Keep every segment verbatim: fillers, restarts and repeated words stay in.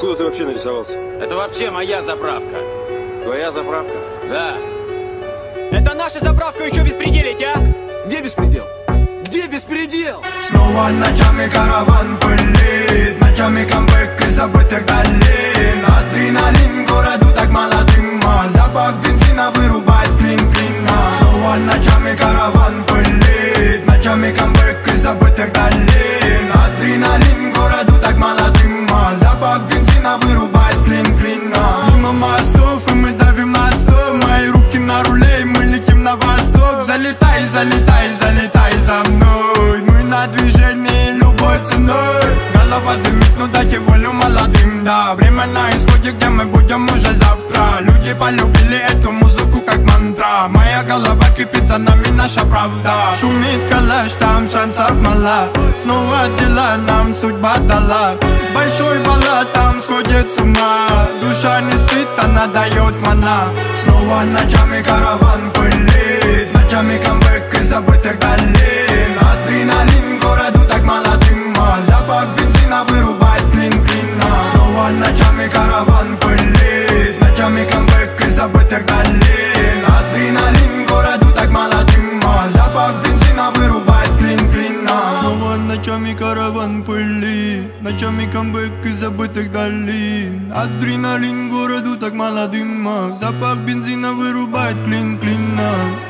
Откуда ты вообще нарисовался? Это вообще моя заправка. Твоя заправка? Да. Это наша заправка, еще беспределить, а? Где беспредел? Где беспредел? Снова ночами караван пылит, ночами камбэк из забытых долин. Адреналин городу так мало дыма, запах бензина вырубает клин-клина. Снова ночами караван пылит, ночами камбэк из забытых долин. Адреналин городу так мало дыма, запах бензина вырубает клин-клина. Мимо мостов и мы давим на стоп, мои руки на руле и мы летим на восток. Залетай, залетай, залетай за мной, мы на движении любой ценой. Голова дымит, ну дайте волю молодым, да. Время на исходе, где мы будем уже завтра. Люди полюбили эту музыку как мантра. Моя голова кипит, за нами наша правда. Шумит калаш, там шансов мало. Снова дела нам судьба дала. Большой баллад там сходит с ума. Душа не спит, она дает мана. Снова ночами караван пылит, ночами камбэк из забытых долин. Адреналин городу так мало дыма, запах бензина вырубает клин-клина. Снова ночами караван пылит, ночами камбэк из забытых долин. Адреналин городу так мало дыма, запах бензина вырубает клин-клина. Снова ночами караван пылит, ночами камбэк из забытых долин. Адреналин городу так мало дыма, запах бензина вырубает клин-клина.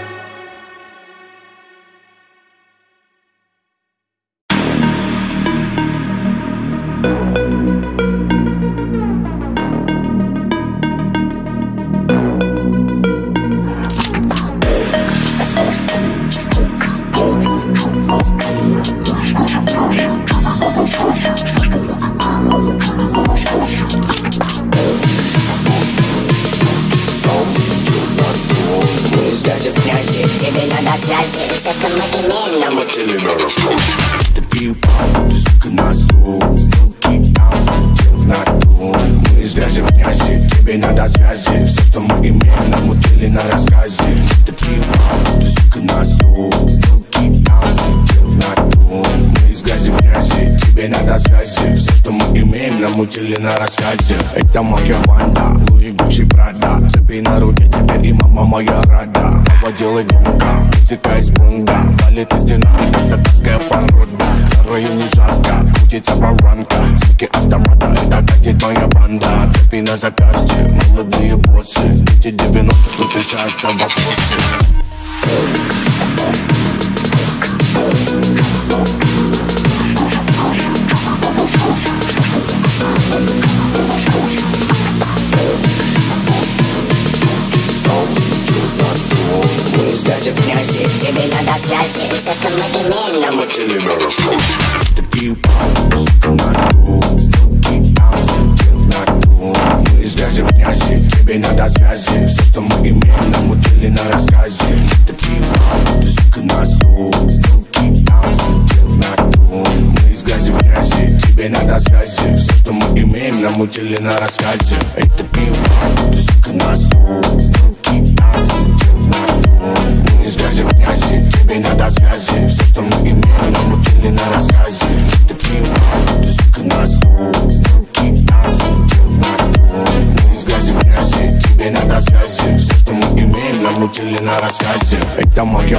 На рассказе. Это моя банда, Луи Гуччи Прада. Цепи на руке теперь и мама моя рада. Проводила гонка, музыка из бунга. Валит из динамика, как татарская порода. В районе жарко, крутится баранка. Звуки автомата, это катит моя банда. Цепи на заказе, молодые боссы. Дети девяностых, тут решаются вопросы. Тебе надо связи, то, что мы имеем, нам хотели на рассказе. Ты пью, сука, на стул. Сделки, там, дел на ту. Мы из грязи в грязи, тебе надо связи. Все, что мы имеем, нам учили на рассказе. Ты пью, сука, на стул. Сделки, там, дел на ту. Мы из грязи в грязи, тебе надо связи. Все, что мы имеем, нам учили на рассказе. Эй, ты пью, сука, на стул. Сделки, там, дел на ту. Из грязи в грязи, тебе надо связи. Все, что мы имеем, нам учили на рассказе. Ты пил, ты, сука, на стул. Сделки, там, дел на ту. Из грязи в грязи, тебе надо связи. Все, что мы имеем, нам учили на рассказе. Это моя.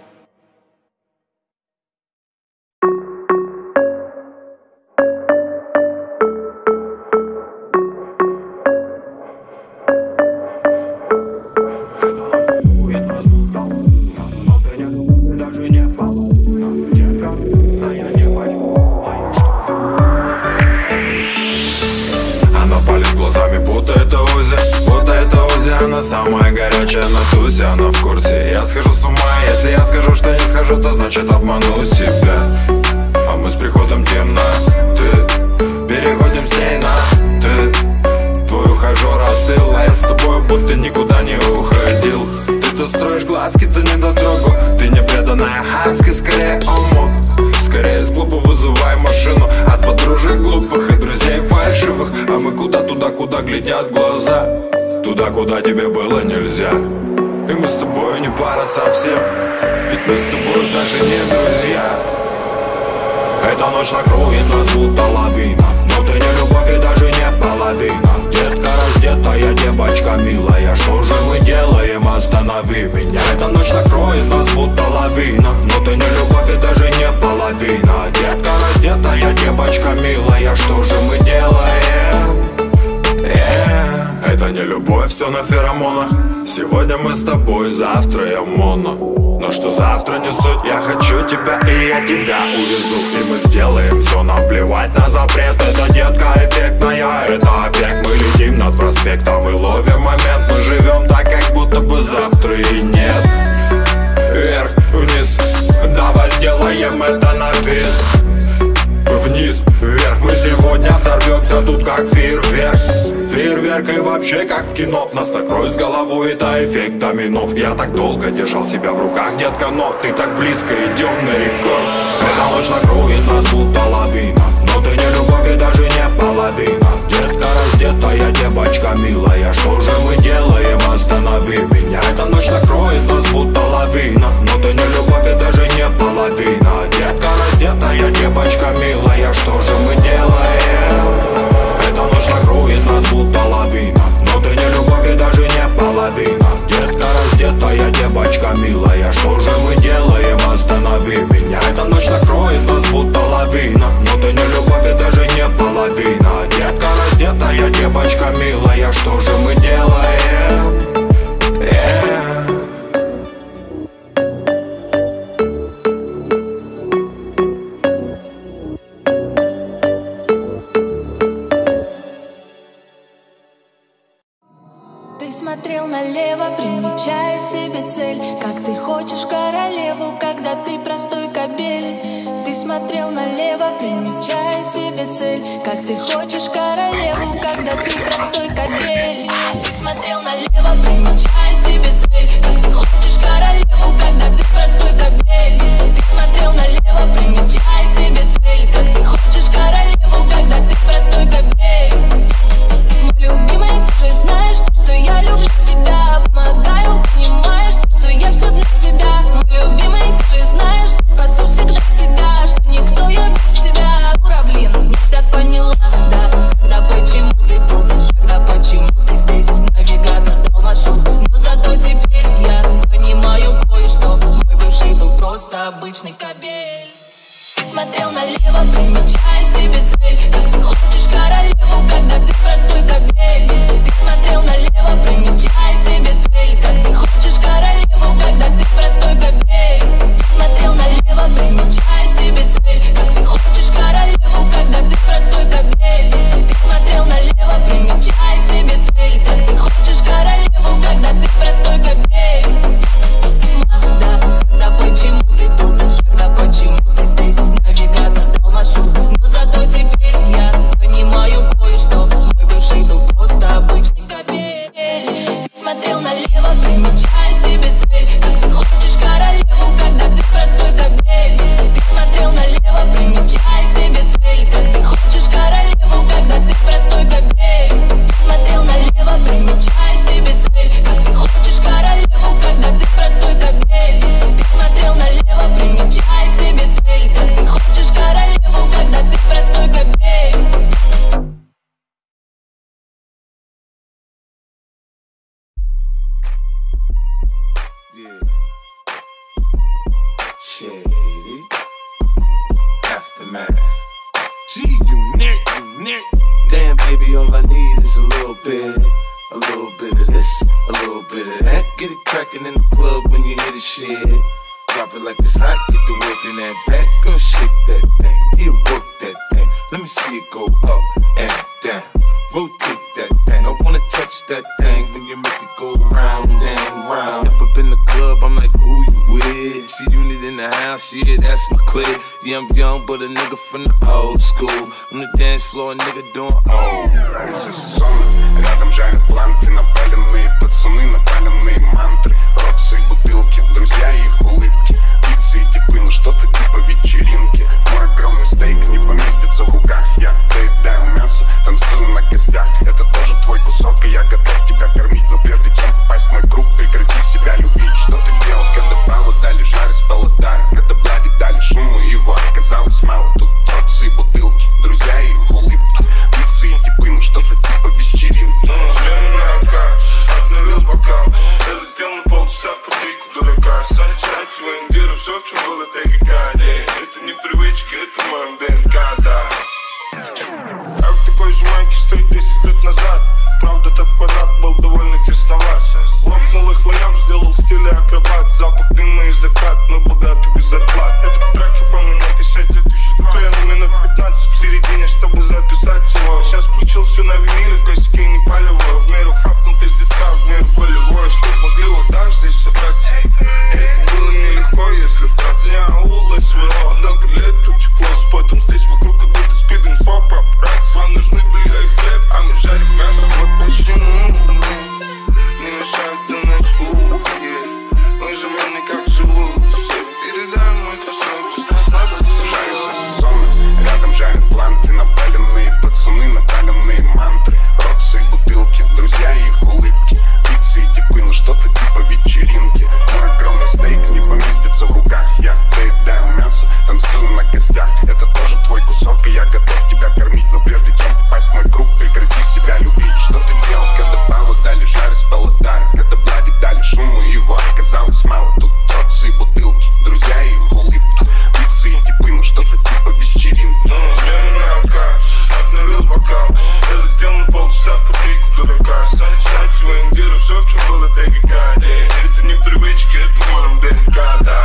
Самая горячая на тусе, она в курсе. Я схожу с ума, если я скажу, что не схожу, то значит обману себя. А мы с приходом темно, ты переходим с ней на ты. Твой ухажер остыл, а я с тобой будто никуда не уходил. Ты то строишь глазки, ты не дотрогу. Ты не преданная хаски, скорее омут. Скорее с клуба вызывай машину от подружек глупых и друзей фальшивых. А мы куда туда, куда глядят глаза. Туда, куда тебе было нельзя. И мы с тобой не пара совсем, ведь мы с тобой даже не друзья. Эта ночь накроет нас будто лавина, но ты не любовь и даже не половина. любовь, все на феромонах. Сегодня мы с тобой, завтра я моно. Но что завтра не суть, я хочу тебя, и я тебя увезу. И мы сделаем все, нам плевать на запрет. Это детка эффектная, это объект. Мы летим над проспектом и ловим момент. Мы живем так, как будто бы завтра и нет. Вверх, вниз, давай сделаем это на бис. Вниз, вверх, мы сегодня взорвемся тут как фейерверк. Фейерверк и вообще как в кино. Нас накроет с головой, это эффект домино. Я так долго держал себя в руках, детка, но ты так близко, идем на рекорд. Эта ночь накроет нас будто лавина. Но ты не любовь и даже не половина. Детка раздетая, девочка милая. Что же мы делаем, останови меня. Эта ночь накроет нас будто лавина. Но ты не любовь и даже не половина. Детка раздетая, девочка милая. Что же мы делаем? Эта ночь накроет нас будто лавина. Но ты не любовь и даже не половина. Детка раздетая, девочка милая. Что же мы делаем, останови меня. Эта ночь накроет нас будто лавина. Но ты не любовь и даже не половина. Детка раздетая, девочка милая. Что же мы делаем? Yeah. Ты смотрел налево, примечая себе цель. Как ты хочешь королеву, когда ты простой кобель. Ты смотрел налево, примечая себе цель. Как ты хочешь королеву, когда ты простой кобель. Ты смотрел налево, примечая себе цель. Как ты хочешь королеву, когда ты простой кобель. Ты смотрел налево, примечая себе цель. Как ты хочешь королеву, когда ты простой кобель. Мой любимый, ты же знаешь, что я люблю тебя. Помогаю, понимаешь, что я все для тебя. Мой любимый, ты же знаешь, что спасу всегда тебя. Что никто я без тебя. Ура, блин, не так поняла, да. Тогда почему ты тут, тогда почему ты здесь. Навигатор дал маршрут, но зато теперь я понимаю кое-что. Мой бывший был просто обычный кобель. Ты смотрел налево, примечая себе цель. Как ты хочешь королеву, когда ты простой кобель. Ты смотрел налево, примечая себе цель. Как ты хочешь королеву, когда ты простой кобель. Ты смотрел налево, примечая себе цель. Как ты хочешь королеву, когда ты простой кобель. Ты смотрел налево, примечая себе цель. Как ты хочешь королеву, когда ты простой кобель. Да, тогда почему ты тут, тогда почему ты здесь. Навигатор дал маршрут, но зато теперь я понимаю кое-что. Мой бывший был просто обычный кобель. Ты смотрел налево, примечая себе цель. Как ты хочешь королеву, когда ты простой кобель. Ты смотрел налево, примечая себе цель. Как ты хочешь королеву, когда ты простой кобель. Ты смотрел налево, примечая себе цель. Как ты хочешь королеву, когда ты простой кобель. Ты смотрел налево, примечая себе цель. Как ты хочешь королеву, когда ты простой кобель. Yeah. Shady. Aftermath. G unit, unit. Damn, baby, all I need is a little bit. A little bit of this, a little bit of that. Get it crackin' in the club when you hear the shit. Drop it like it's hot, get the work in that back. Girl, shake that thing, yeah, work that thing. Let me see it go up and down. Rotate that thing, I wanna touch that thing when you make it go round and round. Step up in the club, I'm like, who you with? See unit in the house, yeah, that's my clique. Yeah, I'm young, but a nigga from the old school. On the dance floor, a nigga doing old. Рядом жарят планты, напаленные пацаны, напаленные мантры. Роксы и бутылки, друзья и их улыбки. Пиццы и типы, ну что-то типа вечеринки. Мой огромный стейк не поместится в руках. Я доедаю мясо, танцую на костях. Это тоже твой кусок, и я готов тебя кормить. Но прежде чем попасть в мой круг, прекрати себя любить. Что ты делал, когда право дали жар, спал удар. Когда благи дали шуму, его оказалось мало. Тут роксы и бутылки, друзья и их улыбки. Пиццы и типы, ну что-то типа вечеринки. Член на ока, обновил бокал. Я летел на полчаса в патрийку дурака. Сайт, сайт, своим диром, все в чем было ТГК. Это не привычка, это в моем ДНК, да. А в такой же майке стоит десять лет назад. Правда, тот квадрат был довольно сдаваться. Лопнул их лоям, сделал в стиле акробат. Запах дыма и закат, мы богаты без зарплат. Этот трек я помню написать две тысячи два. Клеил минут пятнадцать в середине, чтобы записать его. Сейчас включил все на виниле, в косяке не палево. В меру хапнул пиздеца, в меру болевой. Чтоб могли вот так здесь собраться. Это было нелегко, если вкратце. Я аула своего, много лет утекло с потом. Здесь вокруг как будто спид-инфо, папарацци. Вам нужны белье и хлеб, а мы жарим мясо. Вот почему не мешают думать, ух, yeah. Мы живем не как живут все. Передай мой косой, пусть расслабится. Сезоны, рядом жарят планты. Напаленные пацаны, накаленные мантры. Роксы и бутылки, друзья и их улыбки. Пиццы и типы, ну что-то типа вечеринки. Мой огромный стейк не поместится в руках. Я доедаю мясо, танцую на костях. Это тоже твой кусок, и я готов тебя кормить. Но прежде чем попасть в мой круг, прекрати себя любить. Что ты делал, когда Павлу дали жар, спал удар? Когда Блади дали шуму, его оказалось мало. Тут троцы и бутылки, друзья и их улыбки. Пиццы и типы, ну что-то типа вечеринки. Член на ока, обновил бокал. Я летел на полчаса в копейку дурака. Сайт своим диром, все в чем было ТГК. Это не привычки, это в моем ДНК, да.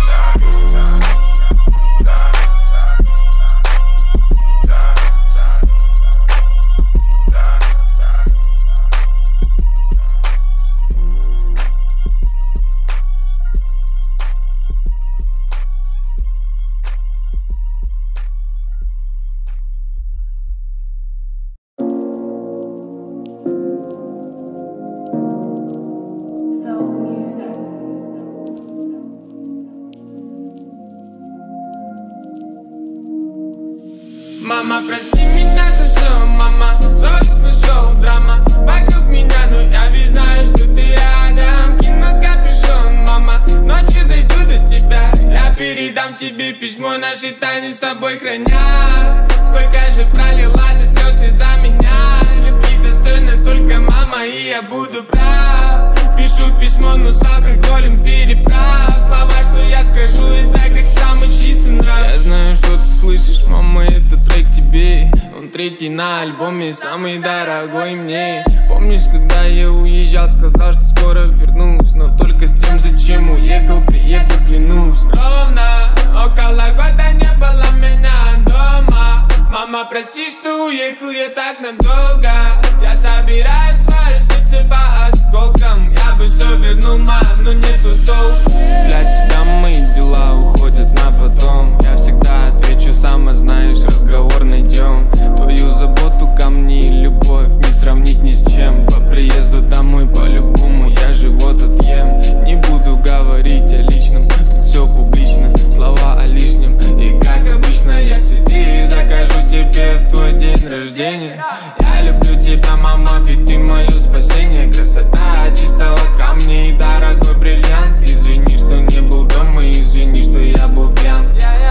Мама, прости меня за все, мама. Совесть нашел, драма вокруг меня, но я ведь знаю, что ты рядом. Кину капюшон, мама, ночью дойду до тебя. Я передам тебе письмо, наши тайны с тобой храня. Сколько же пролила ты слез из-за меня. Любви достойна только мама, и я буду прав. Пишу письмо, но с алкоголем переправ. Слова, что я скажу, это как самый чистый нрав. Я знаю, что ты слышишь, мама, это трек тебе. Он третий на альбоме, самый дорогой мне. Помнишь, когда я уезжал, сказал, что скоро вернусь. Но только с тем, зачем уехал, приеду, клянусь. Ровно около года не было меня дома. Мама, прости, что уехал я так надолго. Я собираю свое сердце по осколкам. Я бы все вернул, мам, но нету толку. Для тебя мои дела уходят на потом. Я всегда отвечу, сама знаешь, разговор найдем. Твою заботу ко мне и любовь не сравнить ни с чем. По приезду домой по-любому я живот отъем. Не буду говорить о личном, тут все публично. Слова о лишнем, и как обычно я цветы закажу тебе в твой день рождения. Я люблю тебя, мама, ведь ты мое спасение. Красота чистого камня и дорогой бриллиант. Извини, что не был дома, извини, что я был пьян.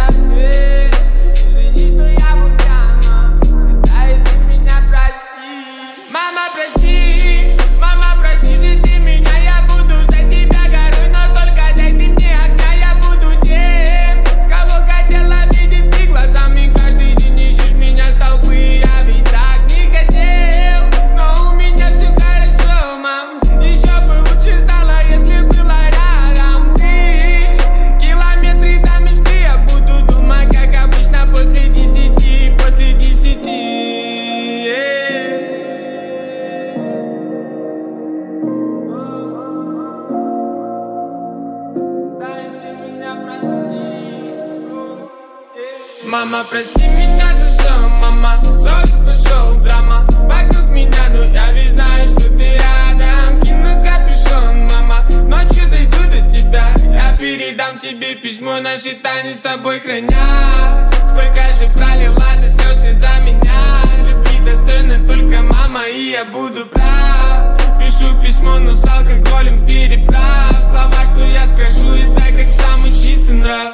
Извини, что я был пьян. Да и ты меня прости. Мама, прости, мама, прости же ты меня. Я буду за тебя горой, но только дай ты мне огня. Я буду тем, кого хотела видеть ты глазами. Каждый день ищешь меня с толпы. Я ведь так не хотел, но у меня все хорошо, мам. Еще бы лучше стало, если была рядом ты. Километры до мечты, я буду думать, как обычно, после десяти, после десяти. Дай ты меня прости. Мама, прости меня за все, мама. Совесть нашел, драма вокруг меня, но я ведь знаю, что ты рядом. Кину капюшон, мама, ночью дойду до тебя. Я передам тебе письмо, наши тайны с тобой храня. Сколько же пролила ты слез из-за меня. Любви достойна только мама, и я буду прав. Пишу письмо, но с алкоголем переправ. Слова, что я скажу, это как самый чистый нрав.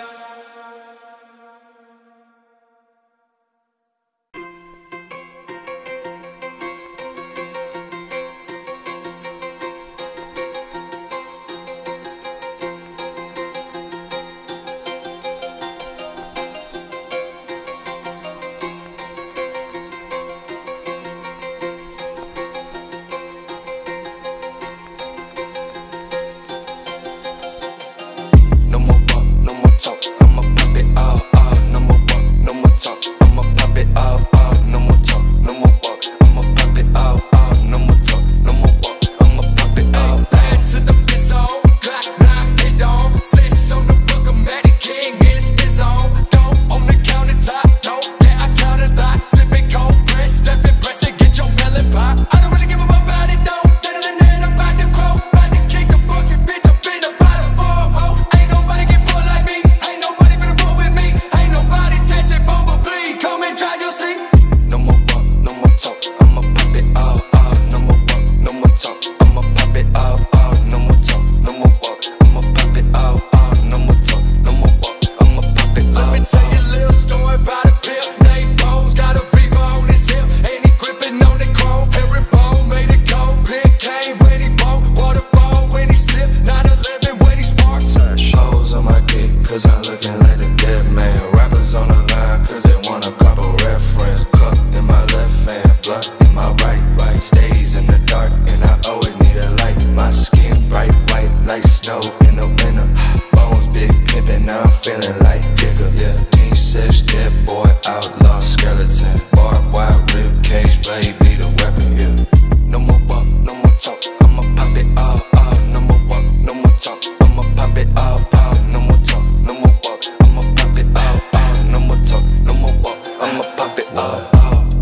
blunt in my right, right. Stays in the dark and I always need a light. My skin bright white like snow in the winter. Bones big pimpin', now I'm feeling like Jigger. Yeah, King six, dead boy, outlaw, skeleton. Barbed wire, rib cage, blade be the weapon. Yeah, no more walk, no more talk. I'ma pop it all, all. No more walk, no more talk. I'ma pop it all, all. No more talk, no more walk. I'ma pop it all, all. No more talk, no more walk. I'ma pop it all, all.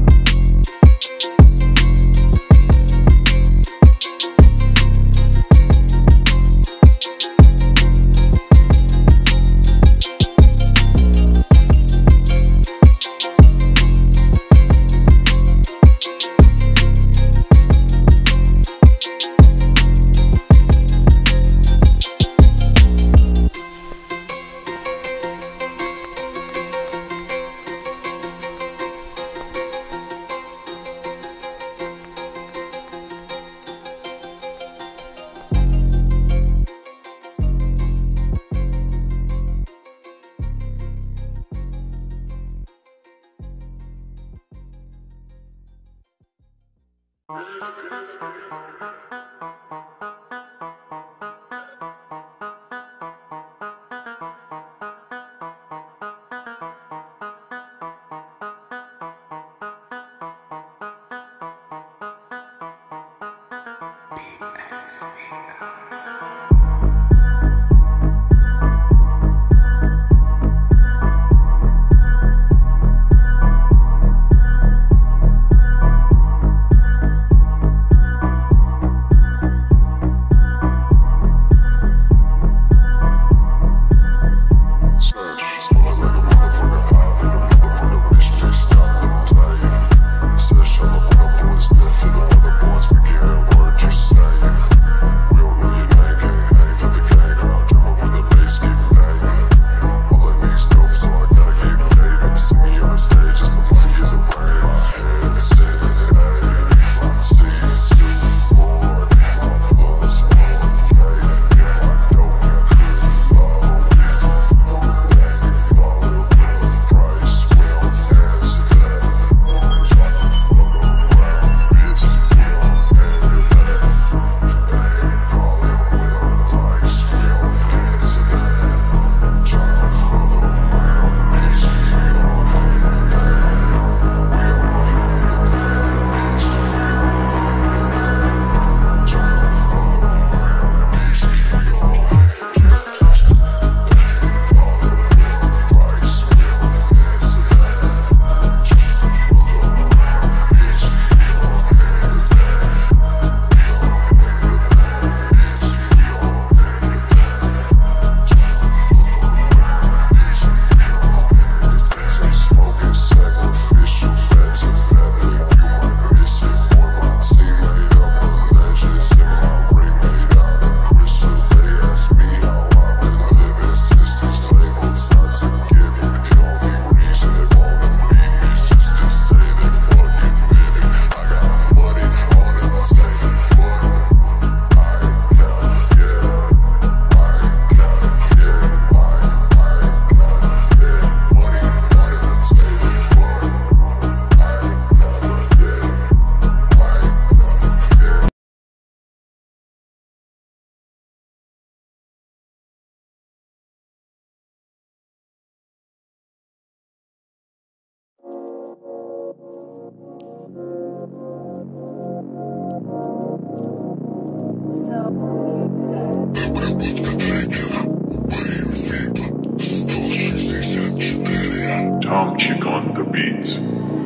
Tomchik on the beats.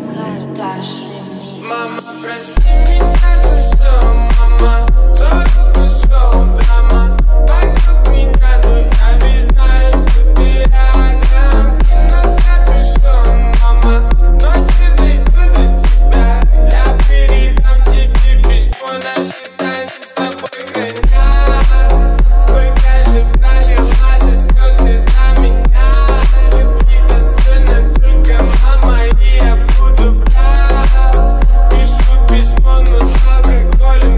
Мама, прости меня за что, мама. Сорок ушел, драма. Вокруг меня, но я ведь знаю, что ты рядом. На капюшон, мама. Ночью дойду до тебя. Я передам тебе письмо, наши тайны с тобой хранят. Сколько же пролила ты слез из-за меня. Любви достойна только мама, и я буду прав. Пишу письмо, но с алкоголем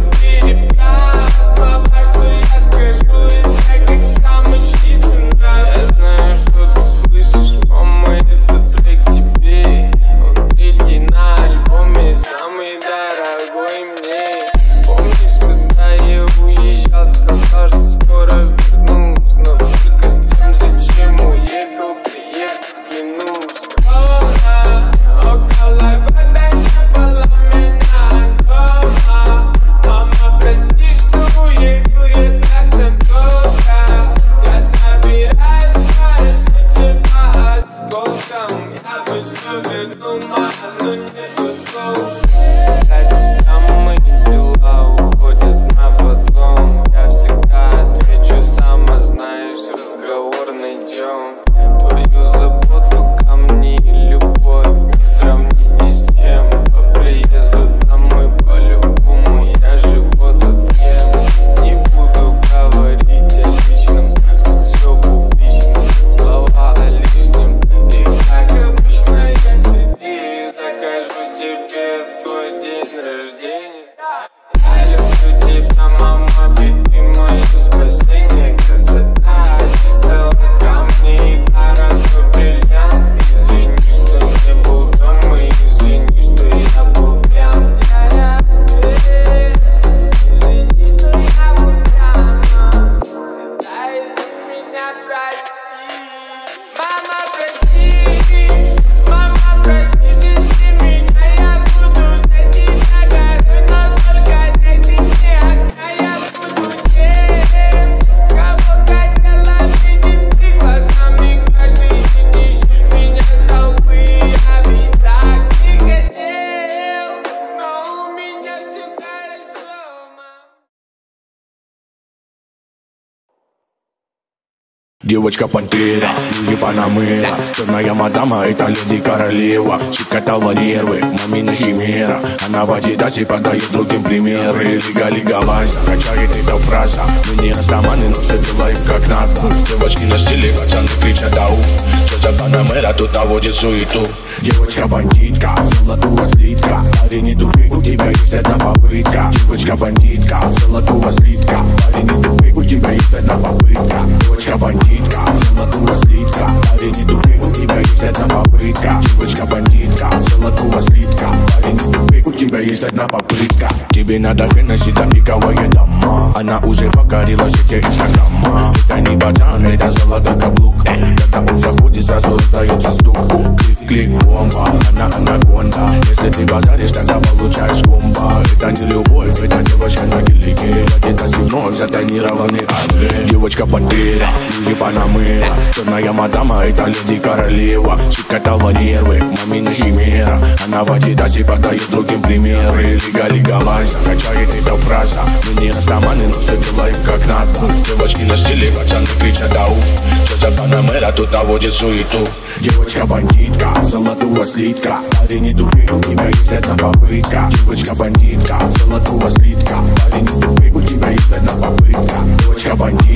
Девочка пантера, Луи Панамера. Черная мадама, это леди королева. Щекотала нервы, мамина химера. Она в адидасе подает другим примеры. Лига, лига, лайза, качает эта фраза. Мы не растаманы, но все делаем как надо. Девочки на стиле, пацаны кричат ау. Что за Панамера, тут наводит суету. Девочка бандитка, золотого слитка. Парень не тупик, у тебя есть одна попытка. Девочка бандитка, золотого слитка. Парень не тупик, у тебя есть одна попытка. Девочка бандитка, золотого слитка. Парень не тупик, у тебя есть одна попытка. Девочка бандитка, золотого слитка. Парень не тупик, у тебя есть одна попытка. Тебе надо Хеннесси, да пиковая дама. Она уже покорила сети инстаграма. Это не пацан, это золотой каблук. Когда он заходит, сразу раздается стук. Клик-клик, бомба, она анаконда. Если ты базаришь, тогда получаешь комбо. Это не любовь, это девочка на гелике. Это зимой затонированный ангел. Девочка пантера, Луи Панамера. Черная мадама, это леди королева. Щекотала нервы, мамина химера. Она в адидасе подает другим примеры. Лига, лига, лайза, качает эта фраза. Мы не растаманы, но все делаем как надо. Девочки на стиле, пацаны кричат ау. Что за Панамера, тут наводит суету. Девочка бандитка, золотого слитка. Парень не тупик, у тебя есть одна попытка. Девочка бандитка, золотого слитка. Парень не тупик, у тебя есть одна попытка. Девочка бандитка.